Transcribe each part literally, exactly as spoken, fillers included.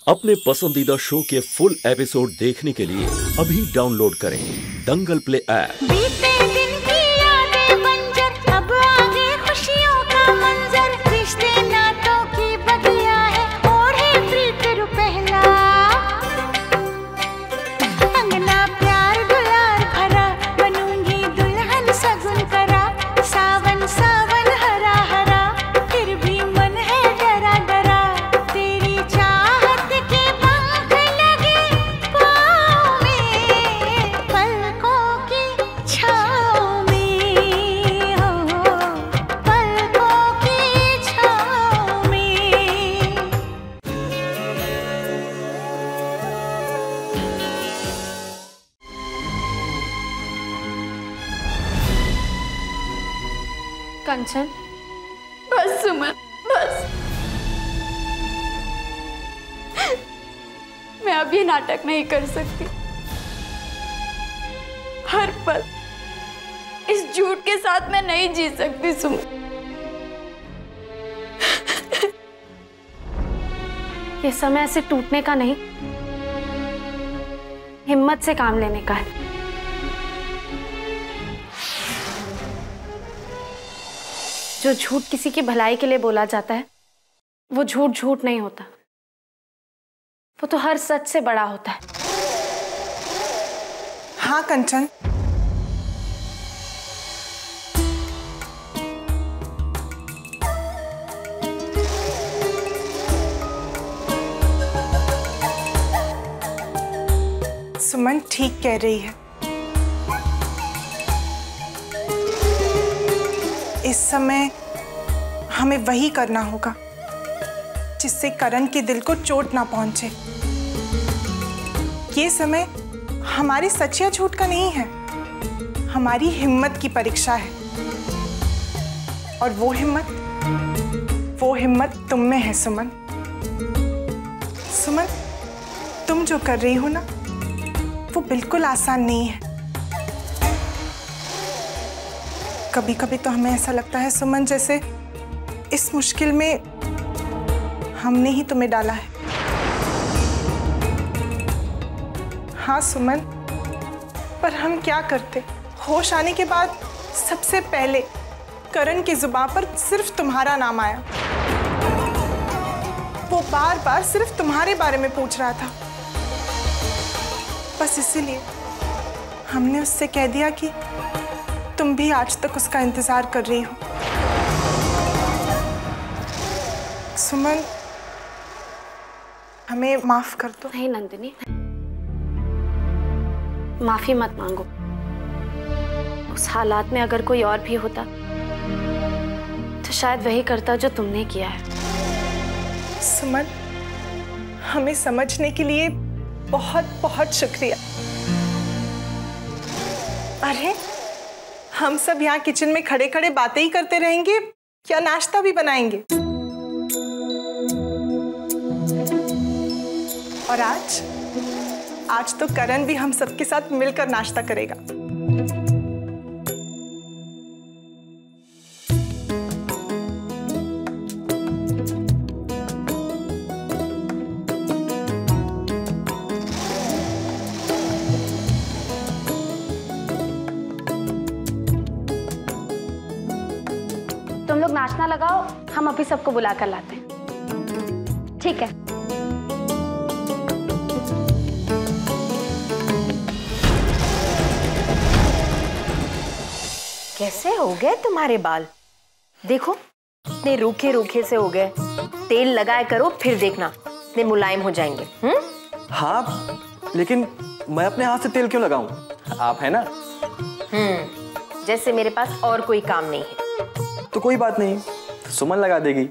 अपने पसंदीदा शो के फुल एपिसोड देखने के लिए अभी डाउनलोड करें दंगल प्ले ऐप। बीते दिन की यादें बंजर, अब आगे खुशियों का मंजर, रिश्ते नातों की बगिया है, ओढ़े प्रीत रुपहला, अंगना प्यार दुलार भरा, बनूंगी दुल्हन सगुन करा, सावन सावन हरा हरा, फिर भी मन है डरा डरा, तेरी चाहत के पंख लगे पाँव में, पलकों की छाँव में, हो पलकों की छाँव में। कंचन, बस सुमन, बस। मैं अब ये नाटक नहीं कर सकती। हर पल इस झूठ के साथ मैं नहीं जी सकती सुमन। ये समय ऐसे टूटने का नहीं, हिम्मत से काम लेने का है। जो झूठ किसी की भलाई के लिए बोला जाता है, वो झूठ झूठ नहीं होता, वो तो हर सच से बड़ा होता है। हाँ कंचन, सुमन ठीक कह रही है। इस समय हमें वही करना होगा जिससे करण के दिल को चोट ना पहुंचे। ये समय हमारी सच या झूठ का नहीं है, हमारी हिम्मत की परीक्षा है। और वो हिम्मत वो हिम्मत तुम में है सुमन। सुमन, तुम जो कर रही हो ना, वो बिल्कुल आसान नहीं है। कभी कभी तो हमें ऐसा लगता है सुमन, जैसे इस मुश्किल में हमने ही तुम्हें डाला है। हाँ सुमन, पर हम क्या करते? होश आने के बाद सबसे पहले करण की जुबान पर सिर्फ तुम्हारा नाम आया। वो बार बार सिर्फ तुम्हारे बारे में पूछ रहा था। बस इसीलिए हमने उससे कह दिया कि तुम भी आज तक उसका इंतजार कर रही हो। सुमन, हमें माफ कर दो। नहीं नंदिनी, माफी मत मांगो। उस हालात में अगर कोई और भी होता तो शायद वही करता जो तुमने किया है। सुमन, हमें समझने के लिए बहुत बहुत शुक्रिया। अरे, हम सब यहाँ किचन में खड़े खड़े बातें ही करते रहेंगे या नाश्ता भी बनाएंगे? और आज आज तो करण भी हम सबके साथ मिलकर नाश्ता करेगा। तुम लोग नाश्ता लगाओ, हम अभी सबको बुला कर लाते हैं। ठीक है। कैसे हो गए तुम्हारे बाल? देखो, इतने रूखे रूखे से हो गए। तेल लगाया करो, फिर देखना इतने मुलायम हो जाएंगे। हम्म? हाँ, लेकिन मैं अपने हाथ से तेल क्यों लगाऊं? आप है ना। हम्म, जैसे मेरे पास और कोई काम नहीं है। तो कोई बात नहीं, सुमन लगा देगी।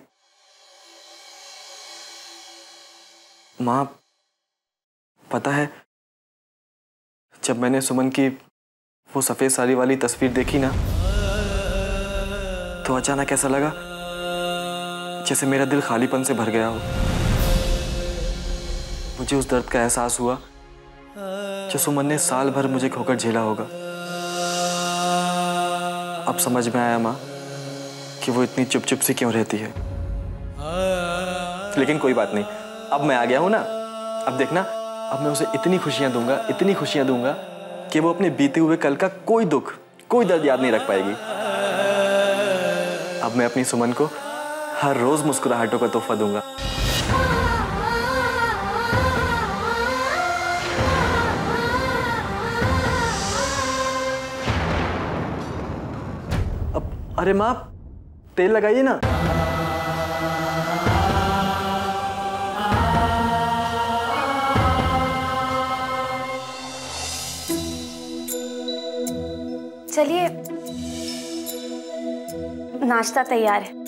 माँ, पता है, जब मैंने सुमन की वो सफेद साड़ी वाली तस्वीर देखी ना, तो अचानक ऐसा लगा जैसे मेरा दिल खालीपन से भर गया हो। मुझे उस दर्द का एहसास हुआ जो सुमन ने साल भर मुझे खोकर झेला होगा। अब समझ में आया माँ कि वो इतनी चुप चुप सी क्यों रहती है। लेकिन कोई बात नहीं, अब मैं आ गया हूं ना, अब देखना, अब मैं उसे इतनी खुशियां दूंगा, इतनी खुशियां दूंगा कि वो अपने बीते हुए कल का कोई दुख, कोई दर्द याद नहीं रख पाएगी। अब मैं अपनी सुमन को हर रोज मुस्कुराहटों का तोहफा दूंगा। अब अरे माँ, तेल लगाइए ना। चलिए, नाश्ता तैयार है।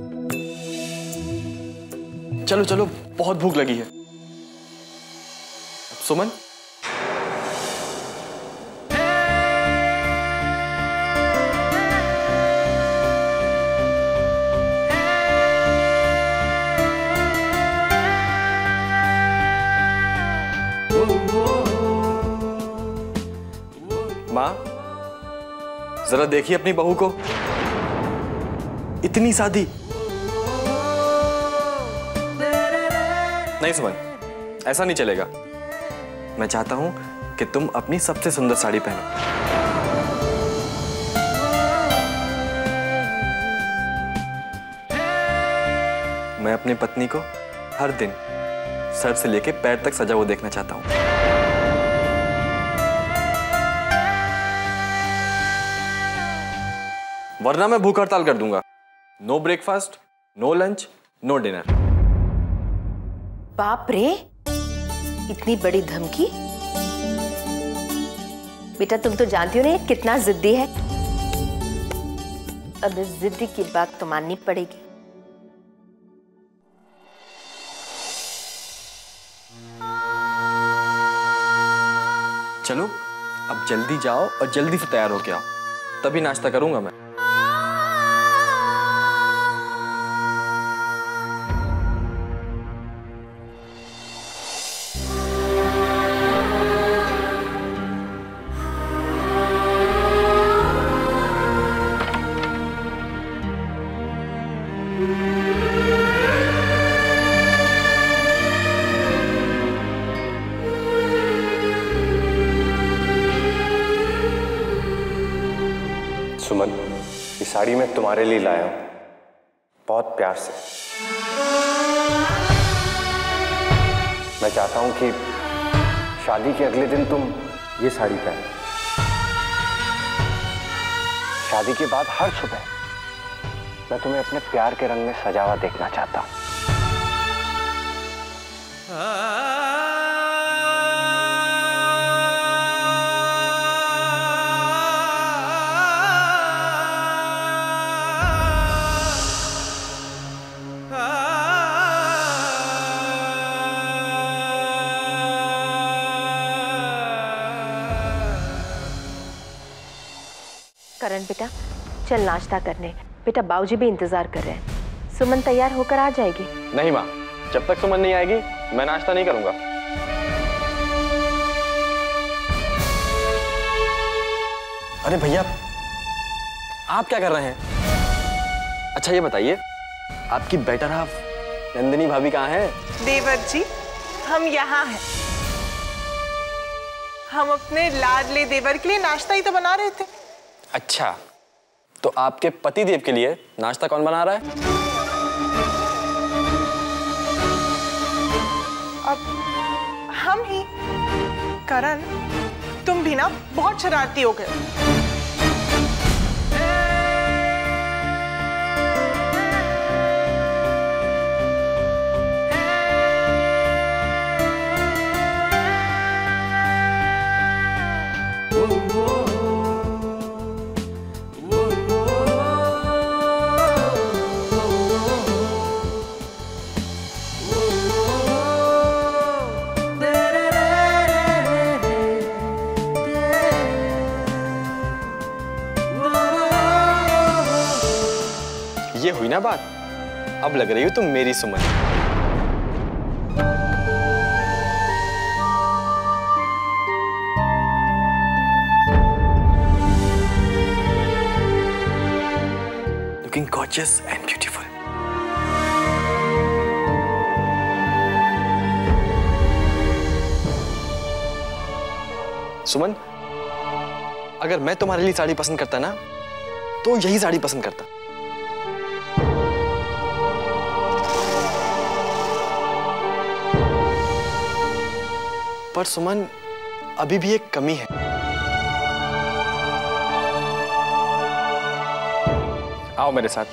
चलो चलो, बहुत भूख लगी है। सुमन, माँ जरा देखिए अपनी बहू को, इतनी सादी। नहीं सुमन, ऐसा नहीं चलेगा। मैं चाहता हूं कि तुम अपनी सबसे सुंदर साड़ी पहनो। मैं अपनी पत्नी को हर दिन सर से लेके पैर तक सजा हुआ देखना चाहता हूं। वरना मैं भूख हड़ताल कर दूंगा। No breakfast, no lunch, no dinner. बाप रे, इतनी बड़ी धमकी। बेटा तुम तो जानती हो ना कितना जिद्दी है। अब इस जिद्दी की बात तो माननी पड़ेगी। चलो अब जल्दी जाओ और जल्दी से तैयार होके आओ, तभी नाश्ता करूंगा मैं। सुमन, ये साड़ी मैं तुम्हारे लिए लाया हूं, बहुत प्यार से। मैं चाहता हूं कि शादी के अगले दिन तुम ये साड़ी पहनो। शादी के बाद हर सुबह मैं तुम्हें अपने प्यार के रंग में सजा हुआ देखना चाहता हूं। करण बेटा, चल नाश्ता करने। बेटा बाबूजी भी इंतजार कर रहे हैं। सुमन तैयार होकर आ जाएगी। नहीं माँ, जब तक सुमन नहीं आएगी मैं नाश्ता नहीं करूंगा। अरे भैया, आप क्या कर रहे हैं? अच्छा ये बताइए, आपकी बेटर हाफ नंदिनी भाभी कहाँ है? देवर जी, हम यहाँ हैं। हम अपने लाडले देवर के लिए नाश्ता ही तो बना रहे थे। अच्छा, तो आपके पति देव के लिए नाश्ता कौन बना रहा है? अब हम ही। करण, तुम भी ना बहुत शरारती हो गए। ये हुई ना बात, अब लग रही हो तुम मेरी सुमन। Looking gorgeous and beautiful. सुमन, अगर मैं तुम्हारे लिए साड़ी पसंद करता ना तो यही साड़ी पसंद करता। पर सुमन, अभी भी एक कमी है। आओ मेरे साथ।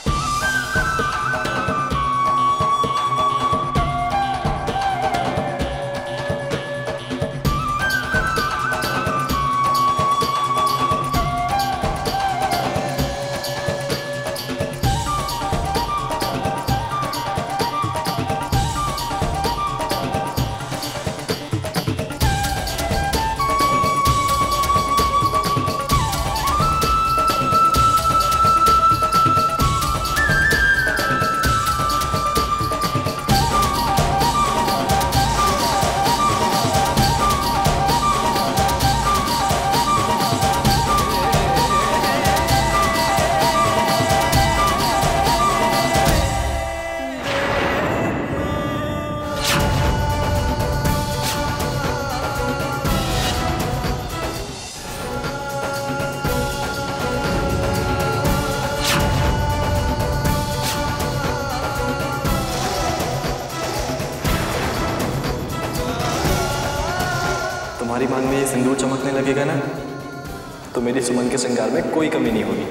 तुम्हारी मांग में ये सिंदूर चमकने लगेगा ना तो मेरी सुमन के श्रृंगार में कोई कमी नहीं होगी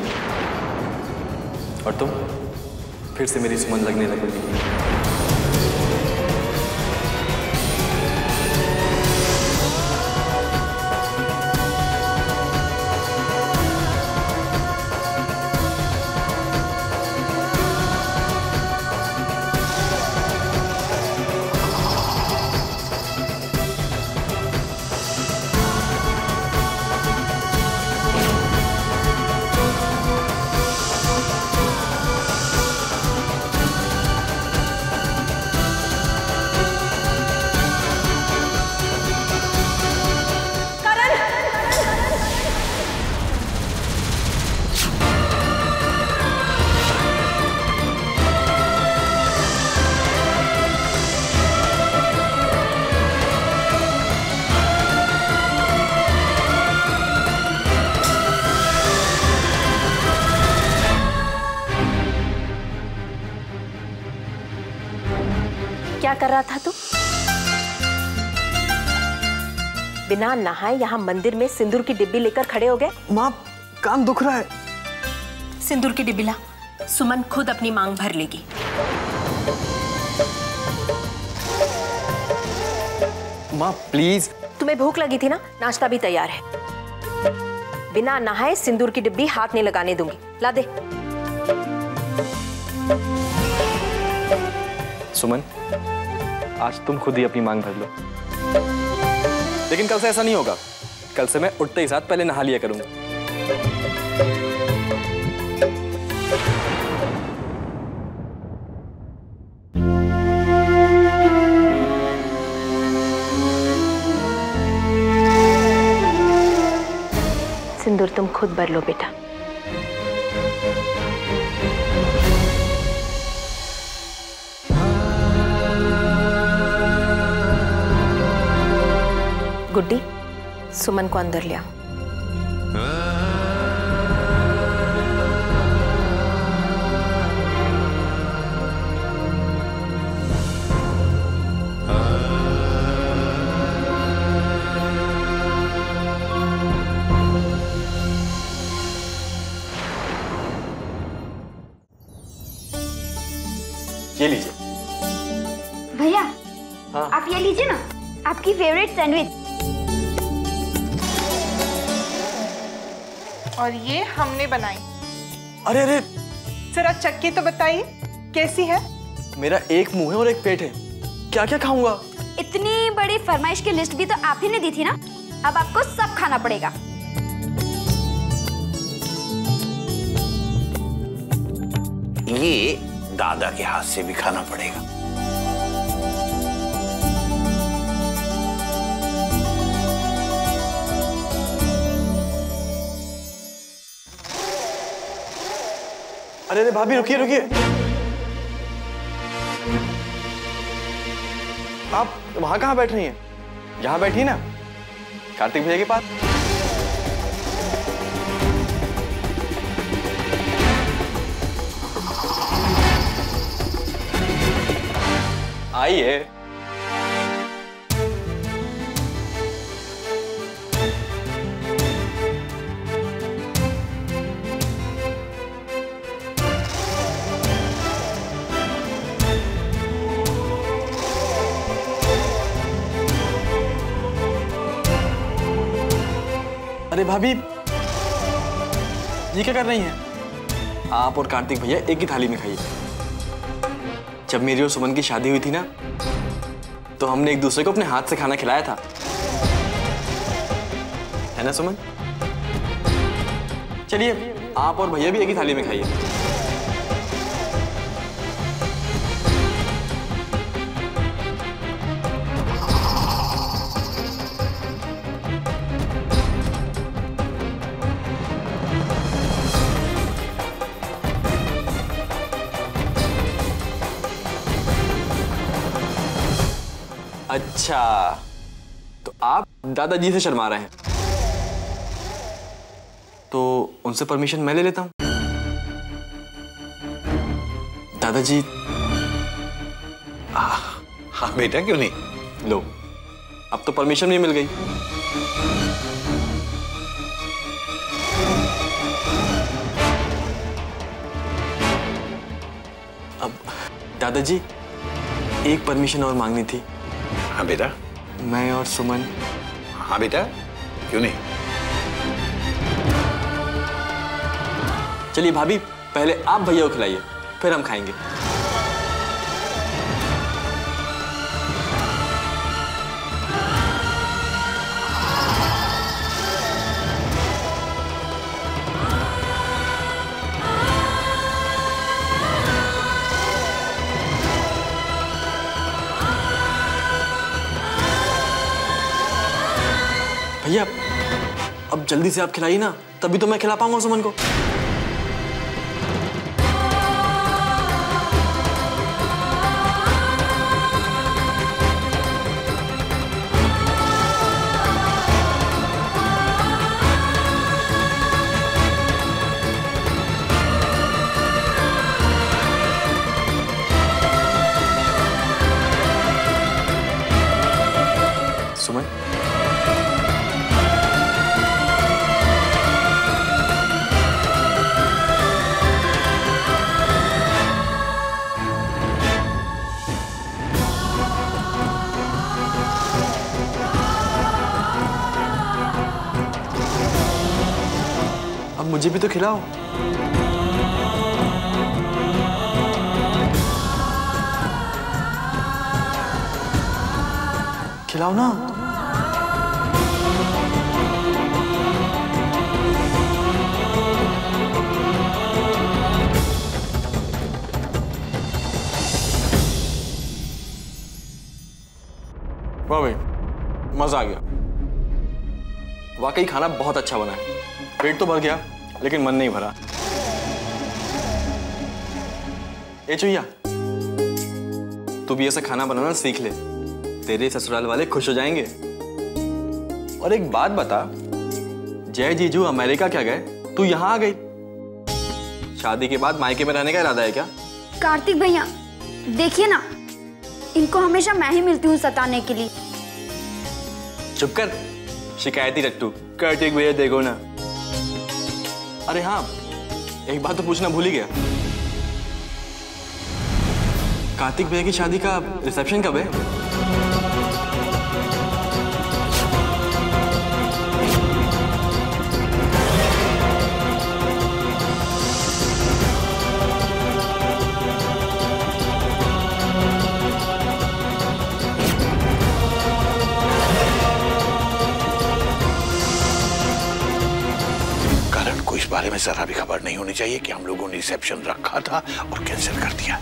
और तुम फिर से मेरी सुमन लगने लगोगी। क्या कर रहा था तू? बिना नहाए यहाँ मंदिर में सिंदूर की डिब्बी लेकर खड़े हो गए? माँ, कान दुख रहा है। सिंदूर की डिब्बी ला, सुमन खुद अपनी मांग भर लेगी। माँ प्लीज। तुम्हें भूख लगी थी ना, नाश्ता भी तैयार है। बिना नहाए सिंदूर की डिब्बी हाथ नहीं लगाने दूंगी, ला दे। सुमन, आज तुम खुद ही अपनी मांग भर लो। लेकिन कल से ऐसा नहीं होगा। कल से मैं उठते ही साथ पहले नहा लिया करूंगा। सिंदूर तुम खुद भर लो बेटा। गुड्डी, सुमन को अंदर ले आओ। ये लीजिए। भैया, हाँ? आप ये लीजिए ना, आपकी फेवरेट सैंडविच। और ये हमने बनाई। अरे अरे, जरा चक्की तो बताइए कैसी है? मेरा एक मुंह है और एक पेट है, क्या क्या खाऊंगा? इतनी बड़ी फरमाइश की लिस्ट भी तो आप ही ने दी थी ना, अब आपको सब खाना पड़ेगा। ये दादा के हाथ से भी खाना पड़ेगा। अरे अरे भाभी, रुकिए रुकिए। आप वहां कहाँ बैठ रही हैं? यहाँ बैठी ना, कार्तिक भैया के पास। आइए। अरे भाभी, ये क्या कर रही हैं? आप और कार्तिक भैया एक ही थाली में खाइए। जब मेरी और सुमन की शादी हुई थी ना, तो हमने एक दूसरे को अपने हाथ से खाना खिलाया था, है ना सुमन? चलिए आप और भैया भी एक ही थाली में खाइए। अच्छा, तो आप दादाजी से शर्मा रहे हैं, तो उनसे परमिशन मैं ले लेता हूं। दादाजी। हाँ बेटा, क्यों नहीं? लो, अब तो परमिशन भी मिल गई। अब दादाजी, एक परमिशन और मांगनी थी। हाँ बेटा। मैं और सुमन। हाँ बेटा, क्यों नहीं? चलिए भाभी, पहले आप भैया को खिलाइए, फिर हम खाएंगे। भैया, अब जल्दी से आप खिलाइए ना, तभी तो मैं खिला पाऊंगा सुमन को। सुमन, अब मुझे भी तो खिलाओ। खिलाओ ना। वाह भाई, मजा आ गया। वाकई खाना बहुत अच्छा बना है। पेट तो भर गया, लेकिन मन नहीं भरा। ए चुईया, तू भी ऐसा खाना बनाना सीख ले, तेरे ससुराल वाले खुश हो जाएंगे। और एक बात बता, जय जीजू अमेरिका क्या गए, तू यहाँ आ गई? शादी के बाद मायके में रहने का इरादा है क्या? कार्तिक भैया, देखिए ना, इनको हमेशा मैं ही मिलती हूँ सताने के लिए। चुप कर, शिकायती रट्टू। कार्तिक भैया देखो ना। अरे हाँ, एक बात तो पूछना भूल ही गया। कार्तिक भैया की शादी का रिसेप्शन कब है? इस बारे में जरा भी खबर नहीं होनी चाहिए कि हम लोगों ने रिसेप्शन रखा था और कैंसिल कर दिया।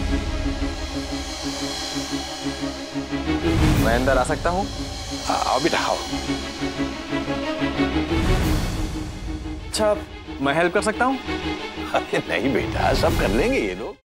मैं अंदर आ सकता हूँ? आओ बेटा, आओ। अच्छा, मैं हेल्प कर सकता हूँ? अरे नहीं बेटा, सब कर लेंगे ये लोग।